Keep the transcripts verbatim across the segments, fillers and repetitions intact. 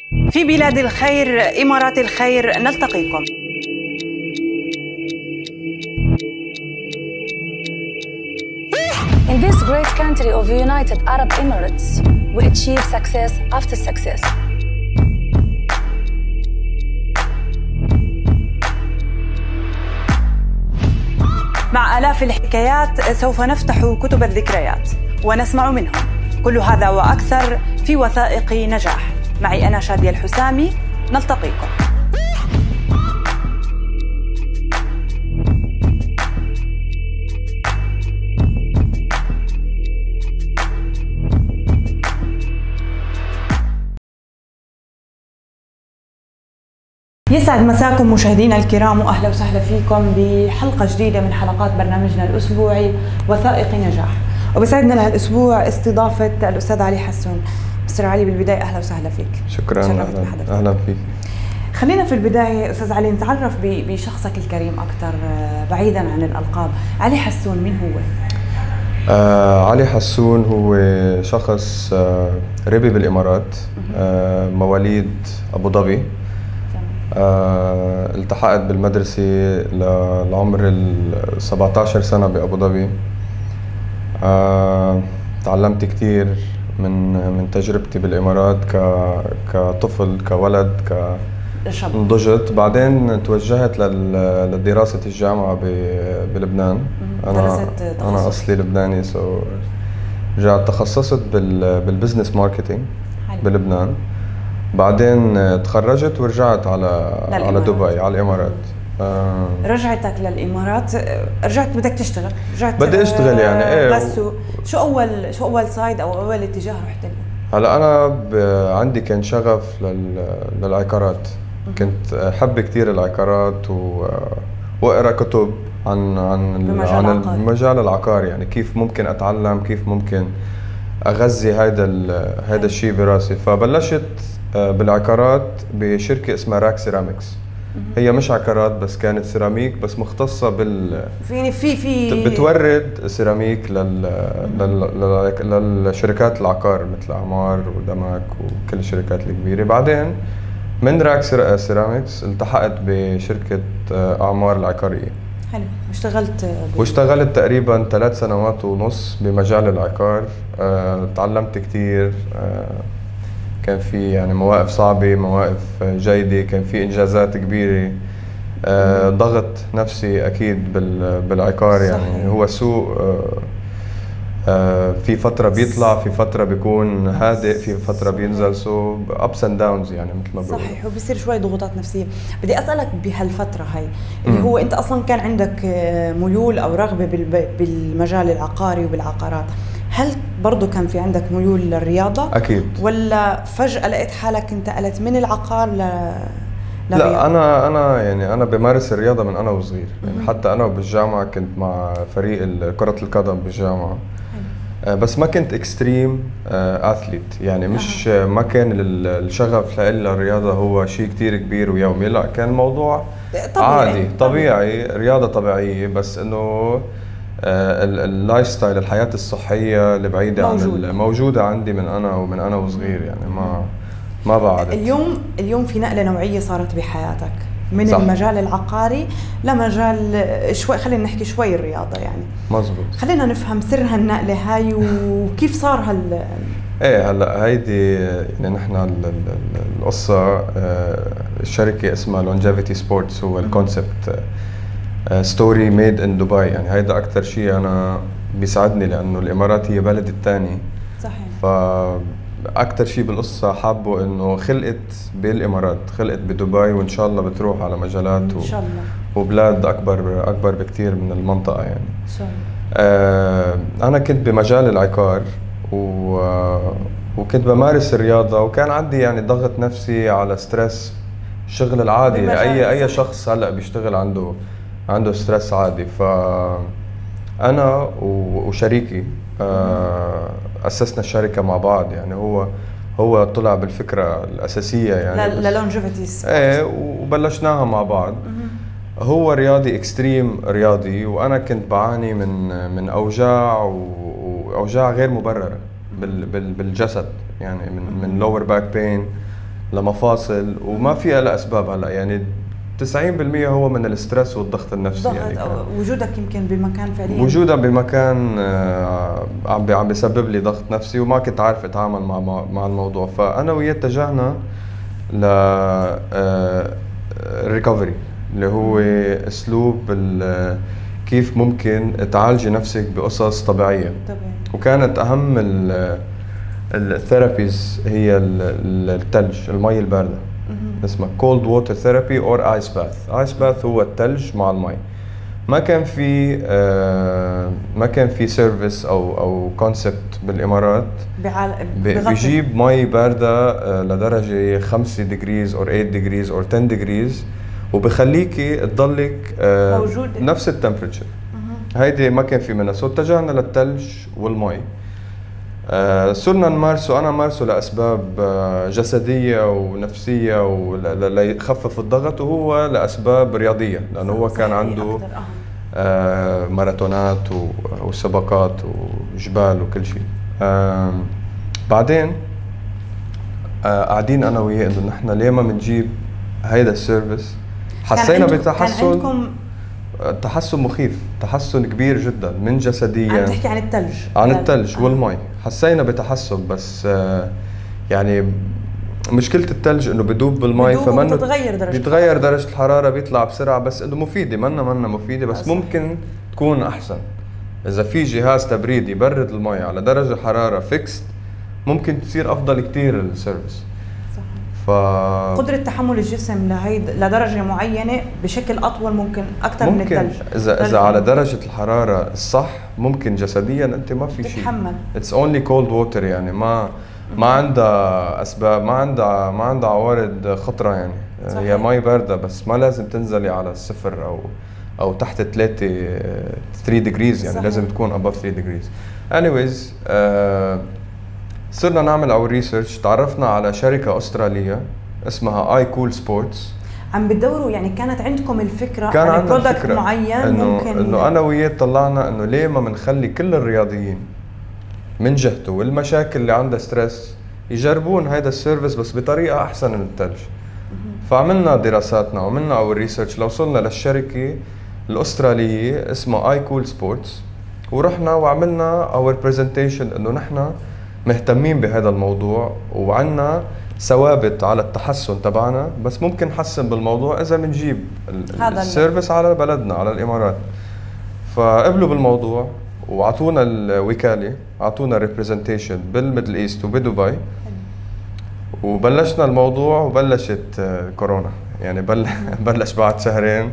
في بلاد الخير، إمارات الخير، نلتقيكم. In this great country of the United Arab Emirates, we achieve success after success. مع آلاف الحكايات سوف نفتح كتب الذكريات ونسمع منهم كل هذا وأكثر في وثائق نجاح. معي أنا شادية الحسامي، نلتقيكم. يسعد مساكم مشاهدينا الكرام، واهلا وسهلا فيكم بحلقه جديده من حلقات برنامجنا الاسبوعي وثائق نجاح. وبسعدنا لهالاسبوع استضافه الاستاذ علي حسون. مستر علي، بالبدايه اهلا وسهلا فيك. شكرا. اهلا, أهلا فيك. خلينا في البدايه استاذ علي نتعرف بشخصك الكريم اكثر بعيدا عن الالقاب. علي حسون مين هو؟ آه علي حسون هو شخص آه ربي بالامارات، آه مواليد ابو ظبي. آه التحقت بالمدرسة لعمر ال سبعة عشر سنة بأبو ظبي. آه تعلمت كتير من من تجربتي بالإمارات كطفل كولد كنضجت. بعدين توجهت لدراسة الجامعة بلبنان. أنا أنا أصلي لبناني، سو رجعت تخصصت بالبزنس ماركتينج بلبنان. بعدين تخرجت ورجعت على على دبي على الامارات. آه رجعتك للامارات، رجعت بدك تشتغل؟ رجعت بدي اشتغل يعني ايه. بس شو اول شو اول سايد او اول اتجاه رحت له؟ هلا انا عندي كان شغف لل للعقارات. كنت احب كثير العقارات و واقرا كتب عن عن عن المجال العقاري، يعني كيف ممكن اتعلم، كيف ممكن اغذي هذا هذا الشيء براسي. فبلشت بالعقارات بشركة اسمها راك سيراميكس. هي مش عقارات بس، كانت سيراميك بس مختصة بال في في في بتورد سيراميك لل... لل... للشركات العقار مثل أعمار ودمك وكل الشركات الكبيرة. بعدين من راك سيراميكس التحقت بشركة أعمار العقارية. حلو. واشتغلت ب... واشتغلت تقريبا ثلاث سنوات ونص بمجال العقار. أه... تعلمت كتير. أه... كان في يعني مواقف صعبة، مواقف جيدة، كان في إنجازات كبيرة. آه ضغط نفسي أكيد بالعقار. يعني هو سوق آه آه في فترة بيطلع، في فترة بيكون هادئ، في فترة بينزل، سو أبس أند داونز يعني مثل ما بقول. صحيح. وبصير شوي ضغوطات نفسية. بدي أسألك بهالفترة هاي اللي هو أنت أصلاً كان عندك ميول أو رغبة بالمجال العقاري وبالعقارات، هل برضو كان في عندك ميول للرياضة؟ أكيد. ولا فجأة لقيت حالك انتقلت من العقار ل للرياضة؟ لا، أنا أنا يعني أنا بمارس الرياضة من أنا وصغير. يعني حتى أنا بالجامعة كنت مع فريق كرة القدم بالجامعة. بس ما كنت اكستريم اثليت، يعني مش أه. ما كان الشغف لإلي للرياضة هو شيء كتير كبير ويومي. لا، كان الموضوع طبيعي. عادي طبيعي، رياضة طبيعية، بس إنه اللايف ستايل، الحياة الصحية اللي بعيدة موجودة. عن موجودة عندي من أنا ومن أنا وصغير. يعني ما ما بعدت. اليوم اليوم في نقلة نوعية صارت بحياتك من صح. المجال العقاري لمجال شوي، خلينا نحكي شوي الرياضة يعني. مزبوط. خلينا نفهم سر هالنقلة هاي وكيف صار هال ايه هلا هيدي يعني نحن القصة. الشركة اسمها longevity sports، هو الكونسبت ستوري ميد ان دبي. يعني هيدا اكثر شيء انا بيساعدني، لانه الامارات هي بلد الثاني. صحيح. فاكثر شيء بالقصه حابه انه خلقت بالامارات، خلقت بدبي، وان شاء الله بتروح على مجالات ان شاء الله و... وبلاد اكبر اكبر بكثير من المنطقه يعني. ان شاء الله. آه انا كنت بمجال العقار و... وكنت بمارس الرياضه، وكان عندي يعني ضغط نفسي على ستريس الشغل العادي. اي اي شخص هلا بيشتغل عنده عنده ستريس عادي. فأنا وشريكي أسسنا الشركة مع بعض. يعني هو هو طلع بالفكرة الأساسية يعني للونجيفيتي. ايه، وبلشناها مع بعض. هو رياضي اكستريم رياضي، وأنا كنت بعاني من من أوجاع وأوجاع غير مبررة بالجسد، يعني من من لور باك بين، لمفاصل وما فيها لها اسباب هلا يعني تسعين بالمية هو من الستريس والضغط النفسي. ضغط يعني أو وجودك يمكن بمكان فعليا وجودها بمكان عم عم بيسبب لي ضغط نفسي وما كنت عارف اتعامل مع مع الموضوع. فانا وياه اتجهنا ل الريكفري اللي هو اسلوب كيف ممكن تعالجي نفسك بقصص طبيعيه. طبيعي. وكانت اهم الثيرابيز هي الثلج، المي البارده، اسمها cold water therapy or ice bath. ice bath هو الثلج مع المي. ما كان في آه ما كان في سيرفيس او او كونسبت بالامارات بيجيب مي بارده آه لدرجه خمسة ديجريز او ثمانية ديجريز او عشرة ديجريز وبخليكي تضلك آه موجود نفس التمبرتشر. هيدي ما كان في منها، سو اتجهنا للثلج والمي. آه صرنا نمارسه، انا مارسه لاسباب آه جسديه ونفسيه وليخفف الضغط، وهو لاسباب رياضيه لانه هو كان عنده آه ماراثونات وسباقات وجبال وكل شيء. آه بعدين آه قاعدين انا وياه انه نحن ليه ما بنجيب هيدا السيرفيس. حسينا بتحسن، تحسن مخيف، تحسن كبير جدا من جسديا. عم تحكي عن الثلج؟ عن الثلج آه. والمي حسينا بتحسن، بس آه يعني مشكلة الثلج انه بدوب بالمي فمنه بتتغير درجة بيتغير درجة الحرارة، بيطلع بسرعة، بس انه مفيدة منا منا مفيدة، بس أصحيح. ممكن تكون احسن اذا في جهاز تبريد يبرد المي على درجة حرارة فيكس، ممكن تصير افضل كتير السيرفيس. ف... قدرة تحمل الجسم لهيد لدرجة معينة بشكل أطول ممكن أكثر من الثلج. إذا إذا على درجة الحرارة الصح ممكن جسديا أنت ما في شيء تتحمل. It's only cold water يعني ما ما عندها أسباب، ما عندها ما عندها عوارض خطرة يعني. صحيح. هي مي باردة بس ما لازم تنزلي على الصفر أو أو تحت ثلاثة ثلاثة degrees يعني. صحيح. لازم تكون above ثلاثة degrees. anyways uh, صرنا نعمل او ريسيرش، تعرفنا على شركه استراليه اسمها اي كول سبورتس. عم بتدوروا يعني كانت عندكم الفكره كان عن برودكت معين إنه ممكن انه انا وياه طلعنا انه ليه ما بنخلي كل الرياضيين من جهته والمشاكل اللي عندها ستريس يجربون هيدا السيرفيس بس بطريقه احسن من الثلج. فعملنا دراساتنا وعملنا او ريسيرش لوصلنا للشركه الاستراليه اسمها اي كول سبورتس، ورحنا وعملنا اور برزنتيشن انه نحن مهتمين بهذا الموضوع وعنا ثوابت على التحسن تبعنا، بس ممكن نحسن بالموضوع اذا بنجيب السيرفيس على بلدنا على الامارات. فقبلوا بالموضوع واعطونا الوكاله، اعطونا ريبرزنتيشن بالميدل ايست وبدبي، وبلشنا الموضوع وبلشت كورونا يعني بل بلش بعد شهرين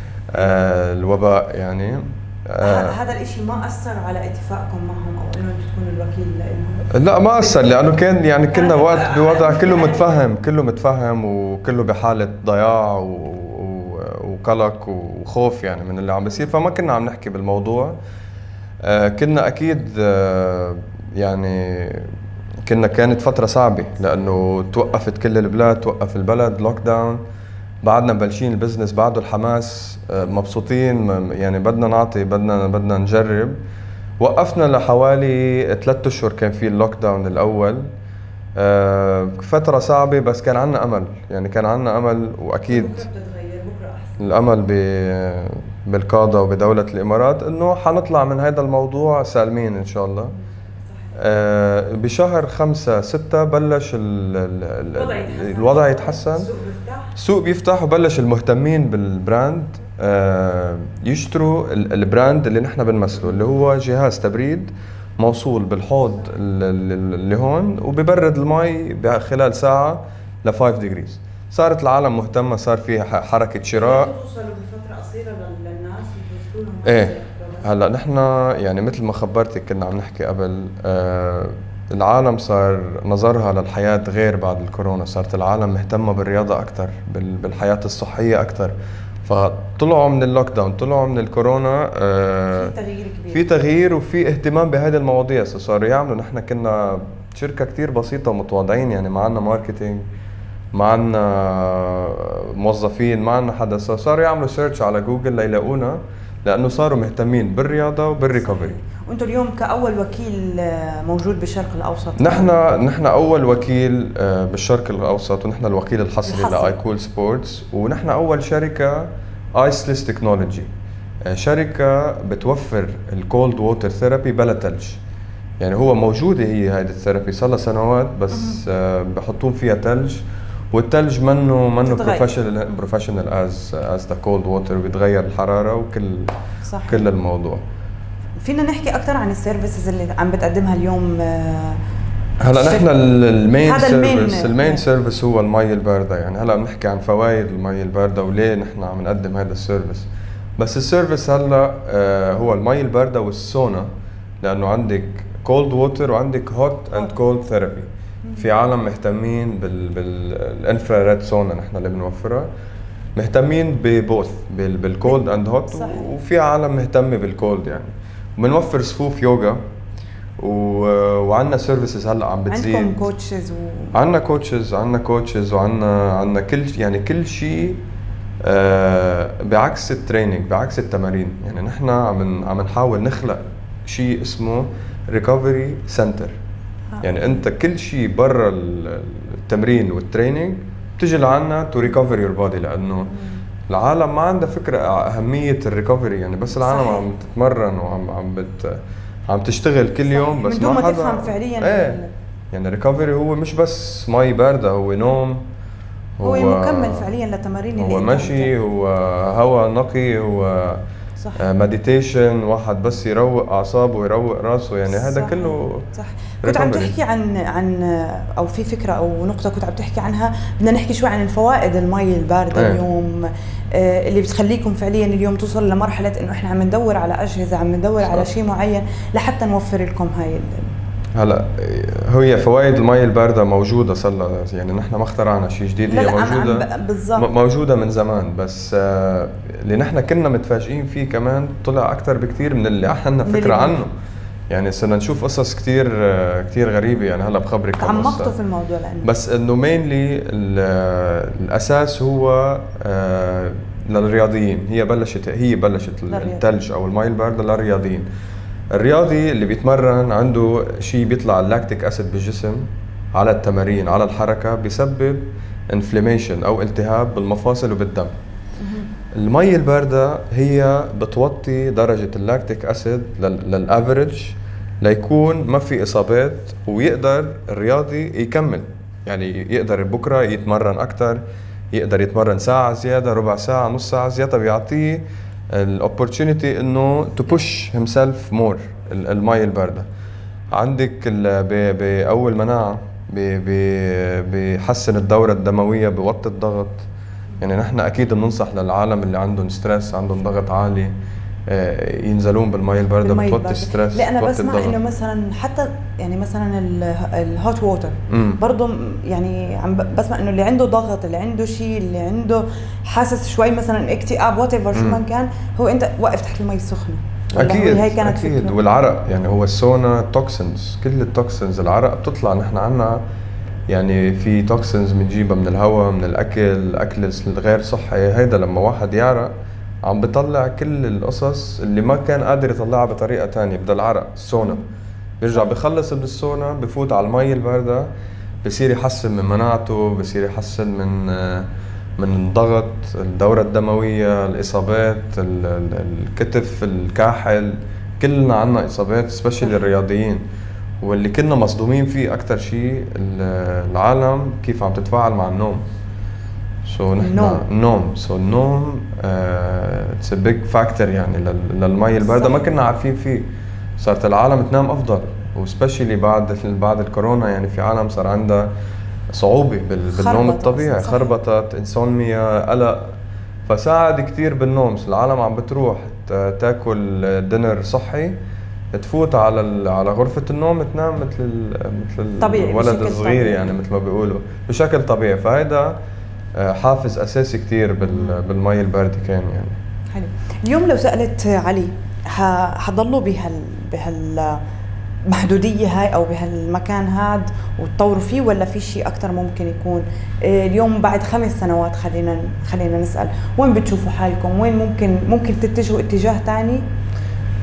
الوباء يعني. آه هذا الاشي ما اثر على اتفاقكم معهم او انه انتم تكونوا الوكيل لهم؟ لا ما اثر، لانه كان يعني كنا وقت بوضع كله متفهم كله متفهم وكله بحاله ضياع وقلق وخوف يعني من اللي عم بيصير، فما كنا عم نحكي بالموضوع. آه كنا اكيد آه يعني كنا كانت فتره صعبه لانه توقفت كل البلاد، توقف البلد، لوك داون. بعدنا مبلشين البزنس، بعده الحماس، مبسوطين يعني بدنا نعطي، بدنا بدنا نجرب. وقفنا لحوالي ثلاثة اشهر كان في اللوك داون الاول، فترة صعبة بس كان عنا امل يعني، كان عنا امل واكيد الامل بالقادة وبدولة الامارات انه حنطلع من هذا الموضوع سالمين ان شاء الله. آه بشهر خمسة ستة بلش ال ال الوضع يتحسن، السوق بيفتح وبلش المهتمين بالبراند آه يشتروا البراند اللي نحن بنمثله، اللي هو جهاز تبريد موصول بالحوض اللي هون وببرد المي خلال ساعة ل خمسة ديجريز. صارت العالم مهتمة، صار في حركة شراء. توصلوا بفترة قصيرة للناس يوصلوا لهم؟ ايه هلا نحن يعني مثل ما خبرتك كنا عم نحكي قبل، آه العالم صار نظرها للحياة غير بعد الكورونا، صارت العالم مهتمة بالرياضة أكتر، بالحياة الصحية أكتر. فطلعوا من اللوك داون، طلعوا من الكورونا آه في تغيير كبير، في تغيير وفي اهتمام بهذه المواضيع. صاروا يعملوا، نحن كنا شركة كتير بسيطة ومتواضعين يعني، ما عنا ماركتينج، ما عنا موظفين، ما عنا حدا. صاروا يعملوا سيرش على جوجل ليلاقونا لانه صاروا مهتمين بالرياضه وبالريكفري. وانتم اليوم كاول وكيل موجود بالشرق الاوسط. نحن نحن اول وكيل بالشرق الاوسط، ونحن الوكيل الحصري لايكول سبورتس، ونحن اول شركه ايسلس تكنولوجي، شركه بتوفر الكولد ووتر ثيرابي بلا ثلج. يعني هو موجوده هي هيدي الثيرابي صار لها سنوات، بس بحطون فيها ثلج، والثلج منه منه بروفيشنال بروفيشنال از از ذا كولد ووتر، بيتغير الحراره وكل صح. كل الموضوع. فينا نحكي اكثر عن السيرفيسز اللي عم بتقدمها اليوم؟ هلا نحن المين سيرفيس المين سيرفيس هو المي البارده. يعني هلا بنحكي عن فوائد المي البارده وليه نحن عم نقدم هذا السيرفيس. بس السيرفيس هلا هو المي البارده والسونا، لانه عندك كولد ووتر وعندك هوت اند كولد ثيرابي. في عالم مهتمين بال بالانفراريد سونا نحن اللي بنوفرها، مهتمين ببوث بالكولد اند هوت، وفي عالم مهتمه بالكولد. يعني بنوفر صفوف يوغا و... وعندنا سيرفيسز هلا عم بتزيد. عندكم كوتشز و... عندنا كوتشز عندنا كوتشز وعندنا عندنا كل يعني كل شيء آه بعكس التريننج، بعكس التمارين. يعني نحن عم عم نحاول نخلق شيء اسمه ريكفري سنتر. يعني انت كل شيء برا التمرين والتريننج بتجي لعنا تو ريكفر يور بودي، لانه العالم ما عندها فكره اهميه الريكفري. يعني بس العالم صحيح. عم تتمرن وعم عم بت عم تشتغل كل يوم، بس ما حدا تفهم فعليا. ايه يعني الريكفري هو مش بس مي بارده، هو نوم، هو, هو مكمل فعليا للتمارين اللي هو مشي، هو هواء نقي، هو مديتيشن، واحد بس يروق اعصابه ويروق راسه. يعني هذا كله صح. كنت عم تحكي عن عن او في فكره او نقطه كنت عم تحكي عنها، بدنا نحكي شوي عن الفوائد المي البارده. ايه. اليوم آه اللي بتخليكم فعليا اليوم توصلوا لمرحله انه احنا عم ندور على اجهزه، عم ندور صح. على شيء معين لحتى نوفر لكم هاي. هلا هي فوائد المي البارده موجوده صار، يعني نحن ما اخترعنا شيء جديد، هي موجوده بالضبط، موجوده من زمان. بس آه اللي نحن كنا متفاجئين فيه كمان طلع اكثر بكثير من اللي عندنا فكره عنه. يعني صرنا نشوف قصص كثير كثير غريبه. يعني هلا بخبرك تعمقتوا في الموضوع، لانه بس انه مينلي الاساس هو آه للرياضيين. هي بلشت هي بلشت الثلج او المي البارده للرياضيين. الرياضي اللي بيتمرن عنده شيء بيطلع اللاكتيك اسيد بالجسم على التمارين على الحركه، بيسبب انفلاميشن او التهاب بالمفاصل وبالدم. المي البارده هي بتوطي درجه اللاكتيك اسيد للافريج ليكون ما في اصابات، ويقدر الرياضي يكمل. يعني يقدر بكره يتمرن اكثر، يقدر يتمرن ساعه زياده، ربع ساعه، نص ساعه زياده، بيعطيه الاوبورتونيتي انه تو بوش هيم سيلف مور. المي البارده عندك باول مناعه، بيحسن الدوره الدمويه، بيوطي الضغط. يعني نحن اكيد بننصح للعالم اللي عندهم ستريس، عندهم ضغط عالي، ينزلون بالمي البارده، بتوطي الستريس. لا انا بسمع انه مثلا حتى يعني مثلا الهوت ووتر برضه، يعني عم بسمع انه اللي عنده ضغط، اللي عنده شيء، اللي عنده حاسس شوي مثلا اكتئاب وات ايفر شو ما كان، هو انت واقف تحت المي السخنه. اكيد هي كانت اكيد فكرة. والعرق، يعني هو السونا توكسنز، كل التوكسنز العرق بتطلع. نحن عنا يعني في توكسنز بنجيبها من الهواء، من الاكل، الاكل الغير صحي. هيدا لما واحد يعرق عم بيطلع كل القصص اللي ما كان قادر يطلعها بطريقه ثانيه. بدا العرق السونا بيرجع بخلص من السونا، بفوت على المي البارده، بصير يحسن من مناعته، بصير يحسن من من الضغط، الدوره الدمويه، الاصابات، الكتف، الكاحل. كلنا عنا اصابات سبيشلي الرياضيين. واللي كنا مصدومين فيه اكثر شيء العالم كيف عم تتفاعل مع النوم. سو so نحن النوم سو النوم اتس ا بيج فاكتور يعني للمي البارده، ما كنا عارفين فيه. صارت العالم تنام افضل، وسبيشلي بعد بعد الكورونا. يعني في عالم صار عندها صعوبه بالنوم الطبيعي، خربطت، انسومنيا، قلق، فساعد كثير بالنوم. العالم عم بتروح تاكل دينر صحي، تفوت على على غرفه النوم، تنام مثل مثل الولد الصغير، يعني مثل ما بيقولوا بشكل طبيعي. فهيدا حافز اساسي كثير بالمي البارده كان. يعني حلو. اليوم لو سالت علي حضلوا بهال بهال محدوديه هاي او بهالمكان هاد وتطوروا فيه، ولا في شيء اكثر ممكن يكون؟ اليوم بعد خمس سنوات خلينا خلينا نسال وين بتشوفوا حالكم؟ وين ممكن ممكن تتجهوا اتجاه ثاني؟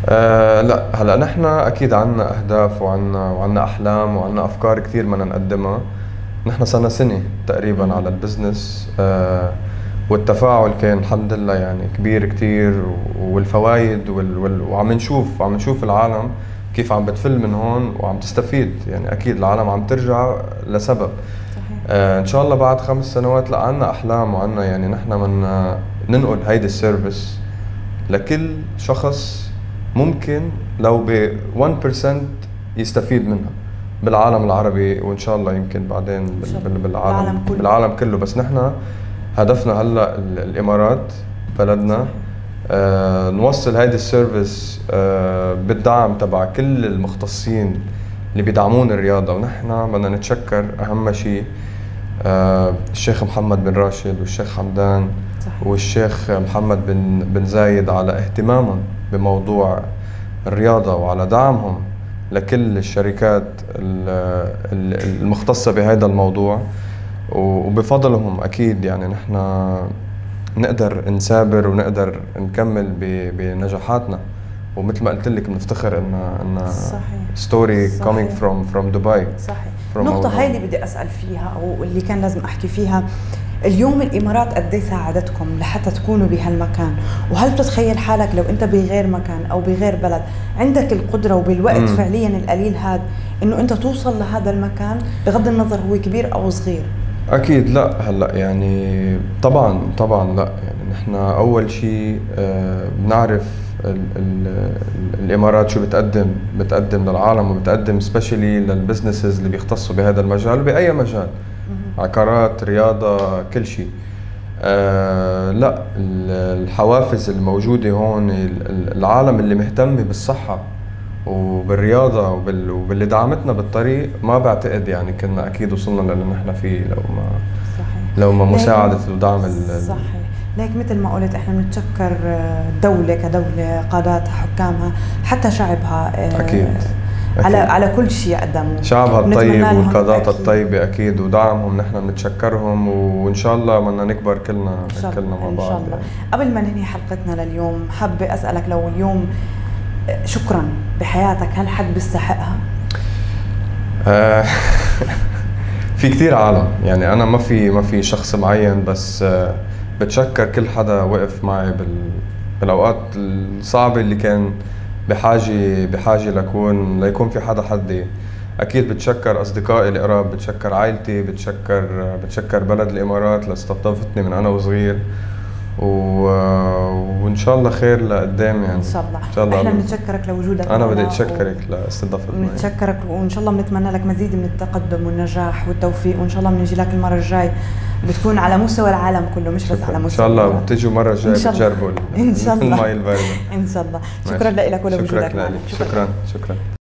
آه لا هلا نحن اكيد عنا اهداف وعنا وعنا احلام وعنا افكار كثير بدنا نقدمها. نحن صرنا سنه تقريبا على البزنس، آه والتفاعل كان الحمد لله يعني كبير كثير، والفوائد وال وال وعم نشوف وعم نشوف العالم كيف عم بتفل من هون وعم تستفيد. يعني اكيد العالم عم ترجع لسبب. صحيح. آه ان شاء الله بعد خمس سنوات لا عنا احلام وعنا يعني نحن بدنا ننقل هيدي السيرفيس لكل شخص ممكن لو ب واحد بالمية يستفيد منها بالعالم العربي، وان شاء الله يمكن بعدين بال بالعالم كله. بالعالم كله. بس نحن هدفنا هلا الامارات بلدنا، آه نوصل هيدي السيرفيس آه بالدعم تبع كل المختصين اللي بيدعمون الرياضه. ونحن بدنا نتشكر اهم شيء آه الشيخ محمد بن راشد والشيخ حمدان صحيح. والشيخ محمد بن بن زايد على اهتمامهم بموضوع الرياضه وعلى دعمهم لكل الشركات المختصه بهذا الموضوع. وبفضلهم اكيد يعني نحن نقدر نسابر ونقدر نكمل بنجاحاتنا. ومثل ما قلت لك بنفتخر ان ان ستوري كومينج فروم فروم دبي. صحيح. النقطة هاي اللي بدي اسال فيها او اللي كان لازم احكي فيها، اليوم الامارات قد ايه ساعدتكم لحتى تكونوا بهالمكان؟ وهل بتتخيل حالك لو انت بغير مكان او بغير بلد عندك القدرة وبالوقت مم. فعليا القليل هذا انه انت توصل لهذا المكان بغض النظر هو كبير او صغير؟ اكيد لا هلا يعني طبعا طبعا لا يعني نحن اول شيء آه بنعرف ال ال الامارات شو بتقدم بتقدم للعالم وبتقدم سبيشلي للبزنسز اللي بيختصوا بهذا المجال وباي مجال، عقارات، رياضه، كل شيء. آه لا الحوافز الموجوده هون، العالم اللي مهتم بالصحه وبالرياضه وبال... وباللي دعمتنا بالطريق، ما بعتقد يعني كنا اكيد وصلنا للي نحن فيه لو ما صحيح. لو ما مساعده ودعم ال... صحيح. ليك مثل ما قلت احنا بنتشكر الدوله كدوله، قاداتها، حكامها، حتى شعبها اكيد, أكيد. على على كل شيء قدموه، شعبها الطيب والقادات الطيبه اكيد ودعمهم نحن بنتشكرهم. وان شاء الله بدنا نكبر كلنا كلنا مع بعض. ان شاء الله. يعني. قبل ما ننهي حلقتنا لليوم حابه اسالك، لو اليوم شكرا بحياتك هل حد بيستحقها؟ آه في كثير عالم، يعني انا ما في ما في شخص معين، بس آه بتشكر كل حدا وقف معي بال بالاوقات الصعبه اللي كان بحاجه بحاجه لكون ليكون في حدا حدي. اكيد بتشكر اصدقائي القراب، بتشكر عائلتي، بتشكر بتشكر بلد الامارات لاستضافتني من انا وصغير، و... وان شاء الله خير لقدام يعني. ان شاء الله. ان شاء الله. احنا بنتشكرك لوجودك. انا بدي اتشكرك و... لاستضافتنا. بنتشكرك وان شاء الله بنتمنى لك مزيد من التقدم والنجاح والتوفيق، وان شاء الله بنجي لك المره الجاي بتكون على مستوى العالم كله مش بس على مستوى. ان شاء الله بتيجوا المره الجايه بتجربوا ان شاء الله المي البارده. ان شاء الله. شكرا لك ولوجودك. شكرا لك. شكرا شكرا.